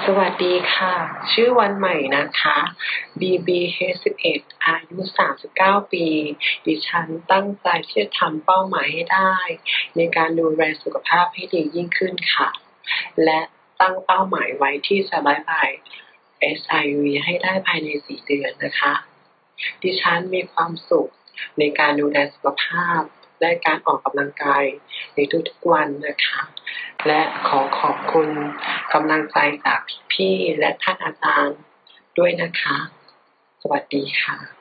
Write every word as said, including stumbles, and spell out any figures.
สวัสดีค่ะ ชื่อวันใหม่นะคะ บี บี เอช สิบเอ็ด อายุ สามสิบเก้า ปี ดิฉันตั้งใจที่จะทำเป้าหมายให้ได้ในการดูแลสุขภาพให้ดียิ่งขึ้นค่ะ และตั้งเป้าหมายไว้ที่จะบ๊ายบาย เอช ไอ วี ให้ได้ภายใน สี่ เดือนนะคะ ดิฉันมีความสุขในการดูแลสุขภาพและการออกกำลังกายในทุกๆวันนะคะ และขอขอบคุณกำลังใจจากพี่ๆและท่านอาจารย์ด้วยนะคะ สวัสดีค่ะ